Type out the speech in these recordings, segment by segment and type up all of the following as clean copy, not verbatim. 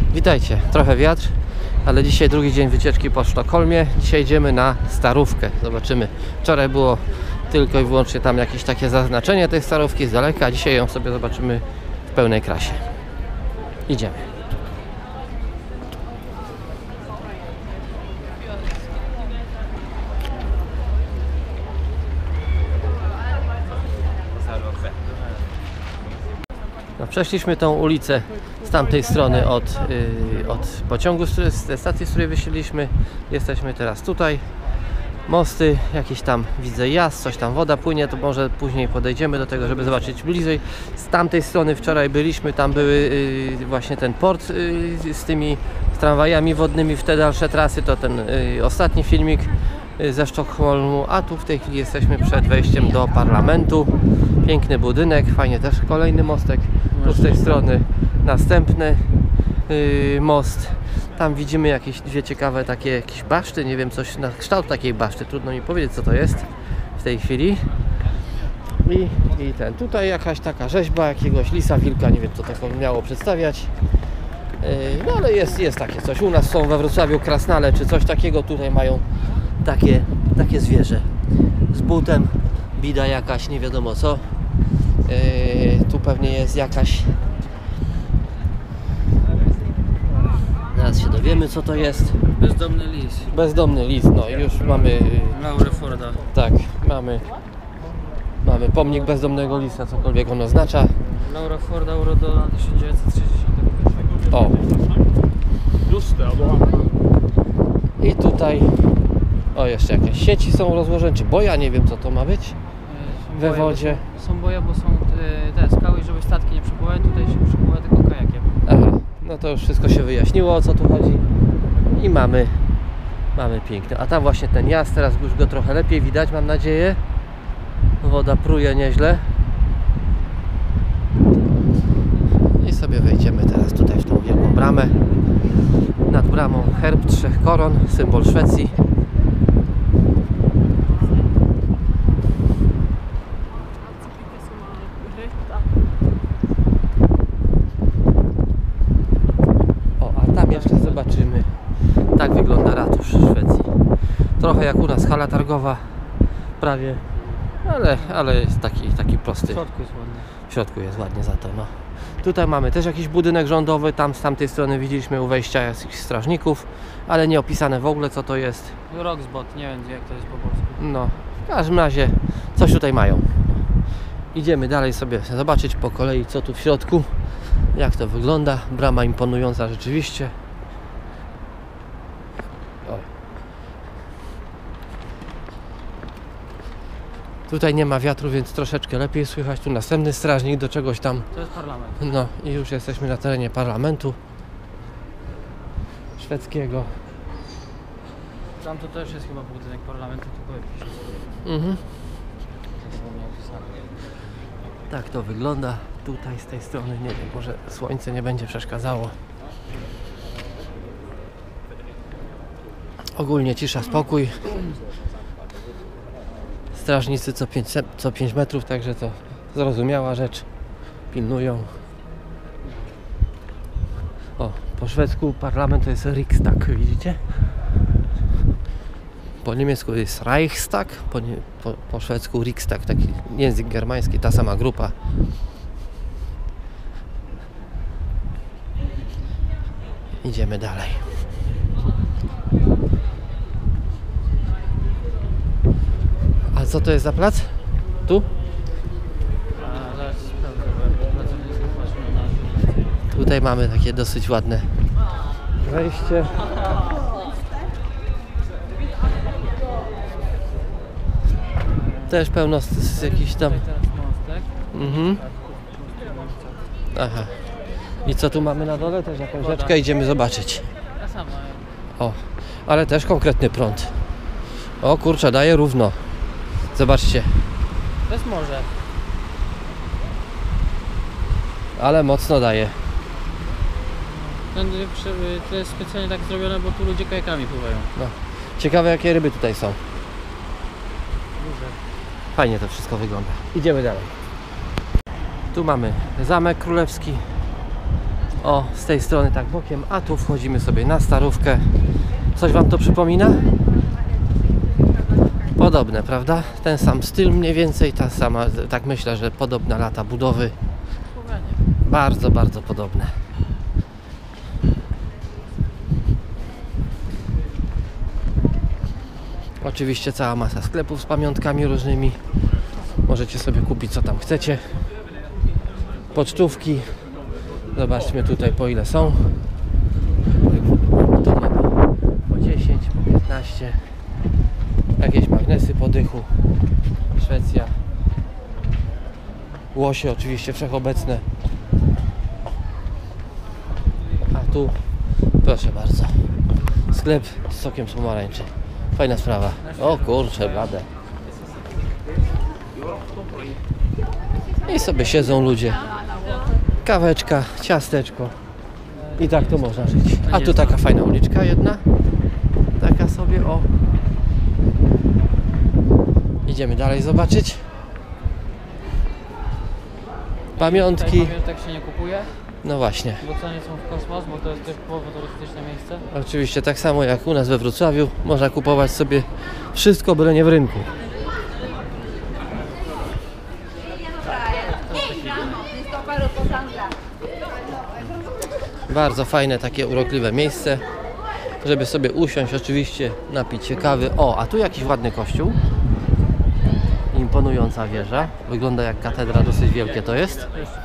Witajcie, trochę wiatr, ale dzisiaj drugi dzień wycieczki po Sztokholmie. Dzisiaj idziemy na Starówkę. Zobaczymy. Wczoraj było tylko i wyłącznie tam jakieś takie zaznaczenie tej Starówki z daleka, a dzisiaj ją sobie zobaczymy w pełnej krasie. Idziemy. No, przeszliśmy tą ulicę z tamtej strony od pociągu, z stacji, z której wysiedliśmy. Jesteśmy teraz tutaj. Mosty, jakieś tam widzę jazd, coś tam woda płynie, to może później podejdziemy do tego, żeby zobaczyć bliżej. Z tamtej strony wczoraj byliśmy, tam były właśnie ten port z tymi tramwajami wodnymi w te dalsze trasy, to ten ostatni filmik ze Sztokholmu, a tu w tej chwili jesteśmy przed wejściem do parlamentu. Piękny budynek, fajnie, też kolejny mostek. Tu z tej strony następny most. Tam widzimy jakieś dwie ciekawe takie jakieś baszty, nie wiem, coś na kształt takiej baszty, trudno mi powiedzieć, co to jest w tej chwili. I ten, tutaj jakaś taka rzeźba jakiegoś lisa, wilka, nie wiem, co to miało przedstawiać. No ale jest takie coś. U nas są we Wrocławiu krasnale czy coś takiego, tutaj mają takie zwierzę z butem, bida jakaś, nie wiadomo co. Tu pewnie jest jakaś, zaraz się dowiemy, co to jest. Bezdomny lis. Bezdomny lis, no i już mamy Laury Forda. tak, mamy pomnik bezdomnego lisa, cokolwiek on oznacza. Laura Forda urodzona 1961. O! I tutaj jeszcze jakieś sieci są rozłożone, czy boja, nie wiem co to ma być we wodzie. Są boje, bo są te skały, żeby statki nie przepływały, tutaj się przepływa tylko kajakiem. Aha, no to już wszystko się wyjaśniło, o co tu chodzi. I mamy piękny. A tam właśnie ten jazd, teraz już go trochę lepiej widać, mam nadzieję. Woda pruje nieźle. I sobie wejdziemy teraz tutaj w tą wielką bramę. Nad bramą herb trzech koron, symbol Szwecji. O, a tam jeszcze zobaczymy. Tak wygląda ratusz Szwecji. Trochę jak u nas hala targowa, prawie, ale jest taki prosty. W środku jest ładny. W środku jest ładnie za to, no. Tutaj mamy też jakiś budynek rządowy, tam z tamtej strony widzieliśmy u wejścia jakichś strażników, ale nie opisane w ogóle, co to jest. Roxbot, nie wiem jak to jest po polsku. No, w każdym razie coś tutaj mają. Idziemy dalej sobie zobaczyć po kolei, co tu w środku, jak to wygląda. Brama imponująca rzeczywiście. O. Tutaj nie ma wiatru, więc troszeczkę lepiej słychać. Tu następny strażnik do czegoś tam. To jest parlament. No i już jesteśmy na terenie parlamentu szwedzkiego. Tam to też jest chyba budynek parlamentu, tylko jakiś Mhm. opisany. Tak to wygląda tutaj z tej strony. Nie wiem, może słońce nie będzie przeszkadzało. Ogólnie cisza, spokój. Strażnicy co 5 metrów, także to zrozumiała rzecz. Pilnują. O, po szwedzku parlament to jest Riksdag, widzicie? Po niemiecku jest Reichstag, po szwedzku Riksdag, taki język germański, ta sama grupa. Idziemy dalej. A co to jest za plac? Tu? A zaraz sprawdzę, bo pracownicy patrzą na... Tutaj mamy takie dosyć ładne wejście. Też pełno z jakichś tam... Tutaj teraz mostek. Mhm. Aha. I co tu mamy na dole? Też jakąś Woda. rzeczkę, idziemy zobaczyć. Ta sama. O, ale też konkretny prąd. O kurczę, daje równo. Zobaczcie, To jest morze. ale mocno daje. To jest specjalnie tak zrobione, bo tu ludzie kajakami pływają. No. Ciekawe jakie ryby tutaj są. Duże. Fajnie to wszystko wygląda. Idziemy dalej. Tu mamy Zamek Królewski. O, z tej strony tak bokiem, a tu wchodzimy sobie na Starówkę. Coś wam to przypomina? Podobne, prawda? Ten sam styl mniej więcej, ta sama, tak myślę, że podobne lata budowy. Bardzo, bardzo podobne. Oczywiście cała masa sklepów z pamiątkami różnymi. Możecie sobie kupić co tam chcecie. Pocztówki. Zobaczmy tutaj po ile są. Tu mamy po 10, po 15. Jakieś magnesy po dychu. Szwecja. Łosie oczywiście wszechobecne. A tu proszę bardzo. Sklep z sokiem z pomarańczy. Fajna sprawa. O kurczę, blade. I sobie siedzą ludzie. Kaweczka, ciasteczko. I tak to można żyć. A tu taka fajna uliczka jedna. Taka sobie, o. Idziemy dalej zobaczyć. Pamiątki. Pamiątek się nie kupuje, No właśnie. bo ceny są w kosmos, bo to jest typowo turystyczne miejsce. Oczywiście tak samo jak u nas we Wrocławiu. Można kupować sobie wszystko, byle nie w rynku. Bardzo fajne, takie urokliwe miejsce, żeby sobie usiąść, oczywiście napić się kawy. O, a tu jakiś ładny kościół. Imponująca wieża. Wygląda jak katedra, dosyć wielkie to jest.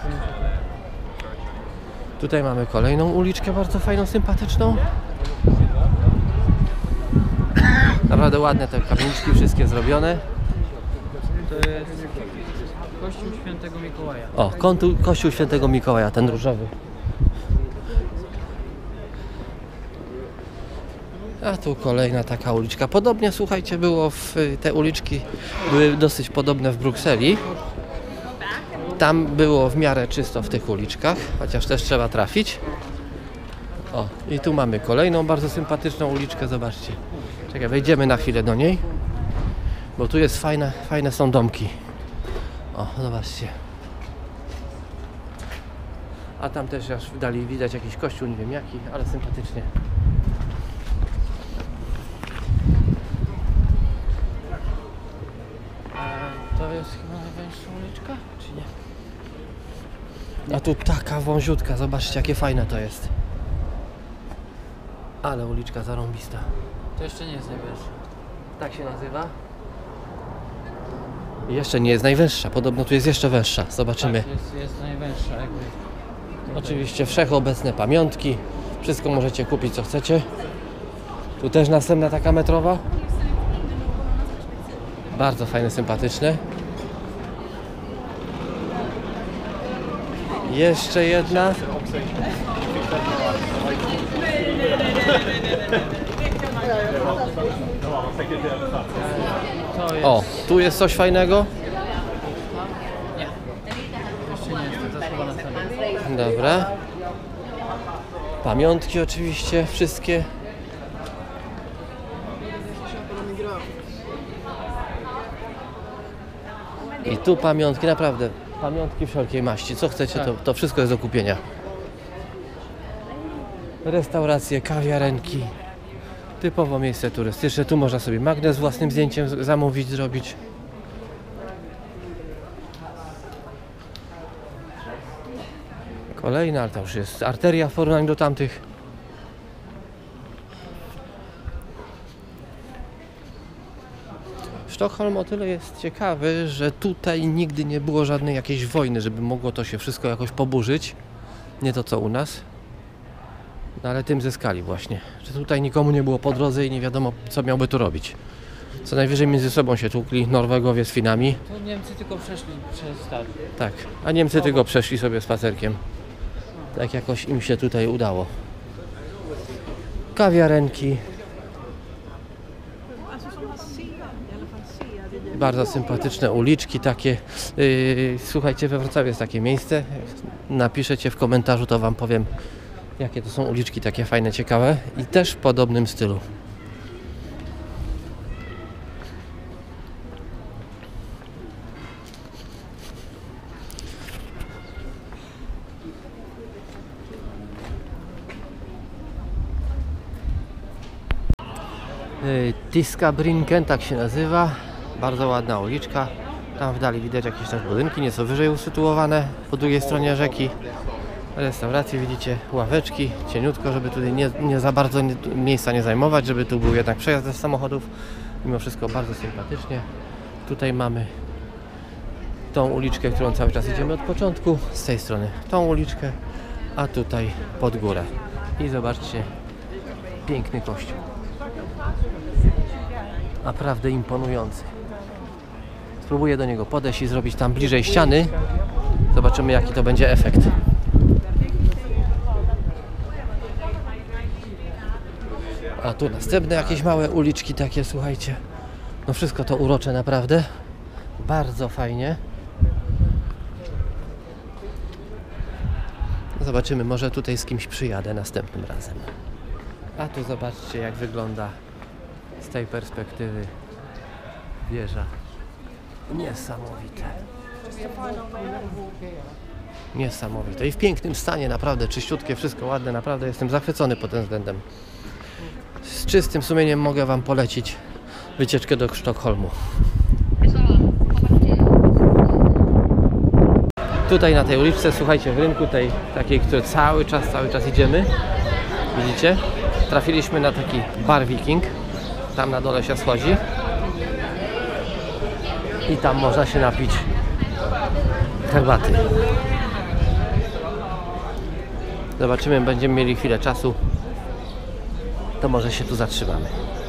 Tutaj mamy kolejną uliczkę bardzo fajną, sympatyczną. Naprawdę ładne te kamieniczki, wszystkie zrobione. To jest Kościół Świętego Mikołaja. O, kościół Świętego Mikołaja, ten różowy. A tu kolejna taka uliczka. Podobnie, słuchajcie, było te uliczki były dosyć podobne w Brukseli. Tam było w miarę czysto w tych uliczkach, chociaż też trzeba trafić. O, i tu mamy kolejną bardzo sympatyczną uliczkę, zobaczcie. Czekaj, wejdziemy na chwilę do niej, bo tu jest fajne są domki. O, zobaczcie. A tam też aż dali widać jakiś kościół, nie wiem jaki, ale sympatycznie. To jest chyba największa uliczka, czy nie? A tu taka wąziutka, zobaczcie jakie fajne to jest. Ale uliczka zarąbista. To jeszcze nie jest najwyższa. Tak się nazywa? Jeszcze nie jest najwyższa, podobno tu jest jeszcze wyższa. Zobaczymy. Tak, jest najwyższa jakby. Oczywiście wszechobecne pamiątki. Wszystko możecie kupić co chcecie. Tu też następna taka metrowa. Bardzo fajne, sympatyczne. Jeszcze jedna. To jest... O, tu jest coś fajnego. Nie. Jeszcze nie jest, to jest chyba następne. Dobra. Pamiątki oczywiście, wszystkie. I tu pamiątki, naprawdę. Pamiątki wszelkiej maści. Co chcecie, to wszystko jest do kupienia. Restauracje, kawiarenki. Typowo miejsce turystyczne. Tu można sobie magnes z własnym zdjęciem zamówić, zrobić. Kolejna, ale to już jest arteria w porównaniu do tamtych. Sztokholm o tyle jest ciekawy, że tutaj nigdy nie było żadnej jakiejś wojny, żeby mogło to się wszystko jakoś poburzyć. Nie to co u nas. No ale tym zyskali właśnie, że tutaj nikomu nie było po drodze i nie wiadomo co miałby tu robić. Co najwyżej między sobą się tłukli Norwegowie z Finami. To Niemcy tylko przeszli przez tak. Tak, a Niemcy tylko przeszli sobie spacerkiem. Tak jakoś im się tutaj udało. Kawiarenki. Bardzo sympatyczne uliczki takie. Słuchajcie, we Wrocławiu jest takie miejsce. Napiszecie w komentarzu, to wam powiem, jakie to są uliczki takie fajne, ciekawe. I też w podobnym stylu. Tiska Brinken, tak się nazywa. Bardzo ładna uliczka. Tam w dali widać jakieś też budynki, nieco wyżej usytuowane po drugiej stronie rzeki. Restauracje, widzicie, ławeczki, cieniutko, żeby tutaj nie za bardzo miejsca nie zajmować, żeby tu był jednak przejazd z samochodów. Mimo wszystko bardzo sympatycznie. Tutaj mamy tą uliczkę, którą cały czas idziemy od początku, z tej strony tą uliczkę, a tutaj pod górę. I zobaczcie, piękny kościół. Naprawdę imponujący. Spróbuję do niego podejść i zrobić tam bliżej ściany. Zobaczymy, jaki to będzie efekt. A tu następne jakieś małe uliczki takie, słuchajcie. No wszystko to urocze naprawdę. Bardzo fajnie. Zobaczymy, może tutaj z kimś przyjadę następnym razem. A tu zobaczcie, jak wygląda z tej perspektywy wieża. Niesamowite. Niesamowite. I w pięknym stanie, naprawdę czyściutkie, wszystko ładne, naprawdę jestem zachwycony pod tym względem. Z czystym sumieniem mogę Wam polecić wycieczkę do Sztokholmu. Tutaj na tej uliczce, słuchajcie, w rynku tej takiej, który cały czas idziemy, widzicie, trafiliśmy na taki bar Viking. Tam na dole się schodzi i tam można się napić herbaty. Zobaczymy, będziemy mieli chwilę czasu, to może się tu zatrzymamy.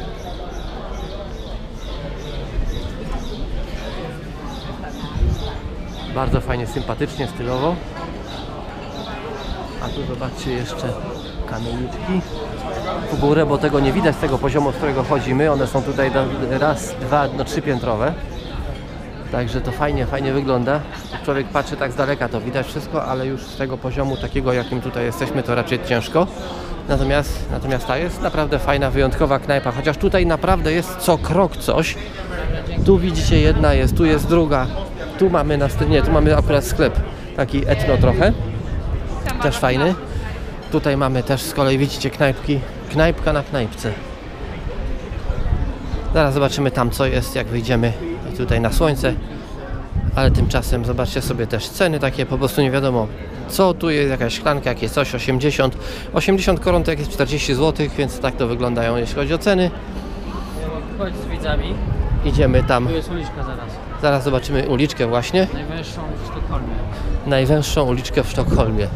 Bardzo fajnie, sympatycznie, stylowo. A tu zobaczcie jeszcze kamieniczki w górę, bo tego nie widać z tego poziomu, z którego chodzimy. One są tutaj raz, dwa, no 3-piętrowe. Także to fajnie wygląda. Człowiek patrzy tak z daleka, to widać wszystko, ale już z tego poziomu takiego, jakim tutaj jesteśmy, to raczej ciężko. Natomiast ta jest naprawdę fajna, wyjątkowa knajpa, chociaż tutaj naprawdę jest co krok coś. Tu widzicie, jedna jest, tu jest druga. Tu mamy tu mamy akurat sklep taki etno trochę, też fajny. Tutaj mamy też z kolei, widzicie, knajpki, knajpka na knajpce. Zaraz zobaczymy tam, co jest, jak wyjdziemy tutaj na słońce. Ale tymczasem zobaczcie sobie też ceny takie, po prostu nie wiadomo co. Tu jest jakaś szklanka, jakieś coś, 80 koron to jakieś 40 zł, więc tak to wyglądają, jeśli chodzi o ceny. Chodź z widzami. Idziemy tam. Tu jest uliczka zaraz. Zaraz zobaczymy uliczkę właśnie. Najwęższą w Sztokholmie. Najwęższą uliczkę w Sztokholmie.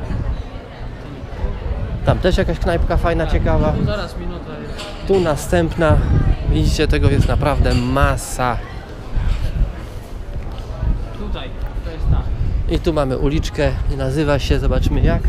Tam też jakaś knajpka fajna, ciekawa. Tu zaraz minuta jest. Tu następna. Widzicie, tego jest naprawdę masa. Tutaj, to jest ta. I tu mamy uliczkę, nazywa się, zobaczmy jak.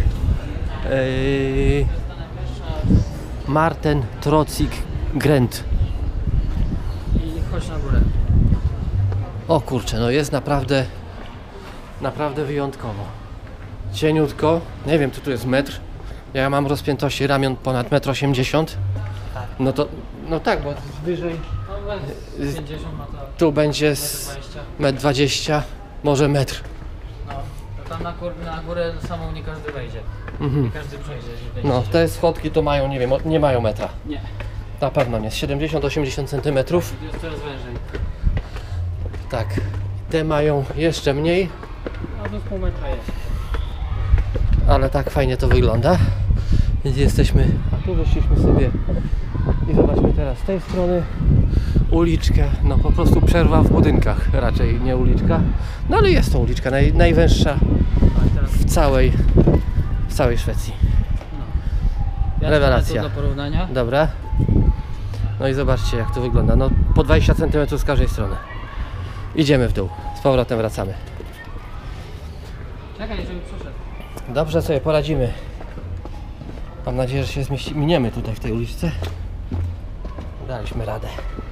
Marten Trocik Grent. I chodź na górę. O kurczę, no jest naprawdę wyjątkowo. Cieniutko, nie wiem, tu jest metr. Ja mam rozpiętości ramion ponad 1,80 m. No to, no tak, bo wyżej No 50 ma to. tu będzie 1,20 1,20 m, może metr. No, to tam na górę samą nie każdy wejdzie. Nie każdy przejdzie. No, te schodki to mają, nie wiem, nie mają metra. Nie. Na pewno nie, z 70-80 cm. Jest coraz wężej. Tak, te mają jeszcze mniej, A do pół metra jest. ale tak fajnie to wygląda. Więc jesteśmy, a tu wyszliśmy sobie i zobaczmy teraz z tej strony uliczkę, no po prostu przerwa w budynkach, raczej nie uliczka. No ale jest to uliczka, najwęższa w całej Szwecji. Ja Rewelacja. do porównania. Dobra. No i zobaczcie, jak to wygląda. No po 20 cm z każdej strony. Idziemy w dół. Z powrotem wracamy. Czekaj, żeby przeszedł. Dobrze sobie poradzimy. Mam nadzieję, że się miniemy tutaj w tej uliczce. Daliśmy radę.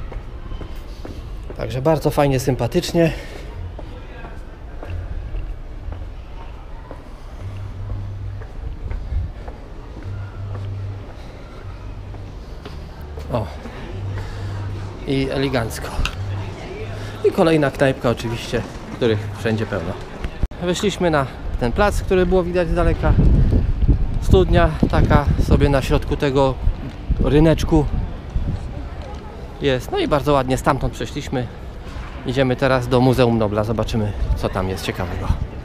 Także bardzo fajnie, sympatycznie. O. I elegancko. I kolejna knajpka oczywiście, których wszędzie pełno. Wyszliśmy na ten plac, który było widać z daleka. Studnia taka sobie na środku tego ryneczku. jest. No i bardzo ładnie stamtąd przeszliśmy. Idziemy teraz do Muzeum Nobla, zobaczymy co tam jest ciekawego.